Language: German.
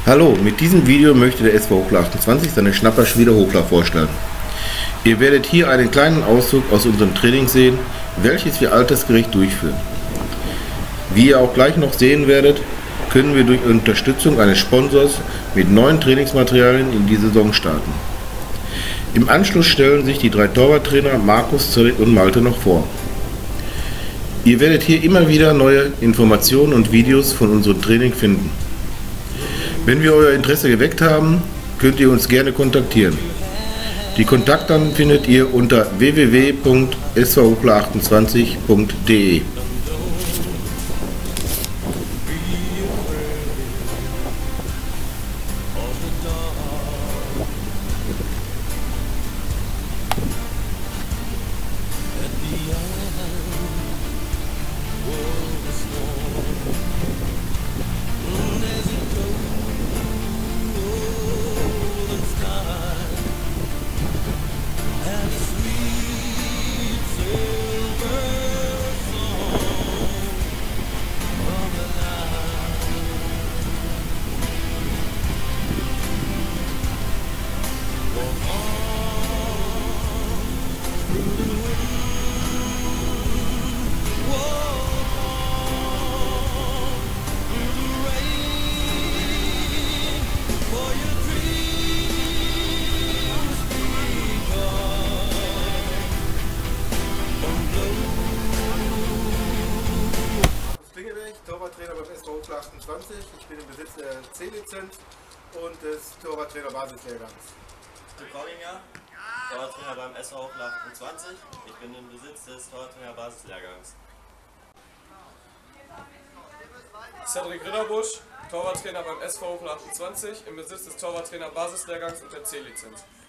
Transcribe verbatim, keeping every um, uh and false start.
Hallo, mit diesem Video möchte der S V Hochler achtundzwanzig seine Schnapperschmiede Hochler vorstellen. Ihr werdet hier einen kleinen Auszug aus unserem Training sehen, welches wir altersgerecht durchführen. Wie ihr auch gleich noch sehen werdet, können wir durch Unterstützung eines Sponsors mit neuen Trainingsmaterialien in die Saison starten. Im Anschluss stellen sich die drei Torwarttrainer Markus, Zollik und Malte noch vor. Ihr werdet hier immer wieder neue Informationen und Videos von unserem Training finden. Wenn wir euer Interesse geweckt haben, könnt ihr uns gerne kontaktieren. Die Kontaktdaten findet ihr unter w w w punkt s v hochler achtundzwanzig punkt de. Torwarttrainer beim S V Hochler achtundzwanzig. Ich bin im Besitz der C-Lizenz und des Torwarttrainer Basislehrgangs. Kollinger, Torwarttrainer beim S V Hochler achtundzwanzig. Ich bin im Besitz des Torwarttrainer Basislehrgangs. Cedric Ritterbusch, Torwarttrainer beim S V Hochler achtundzwanzig, im Besitz des Torwarttrainer Basislehrgangs und der C-Lizenz.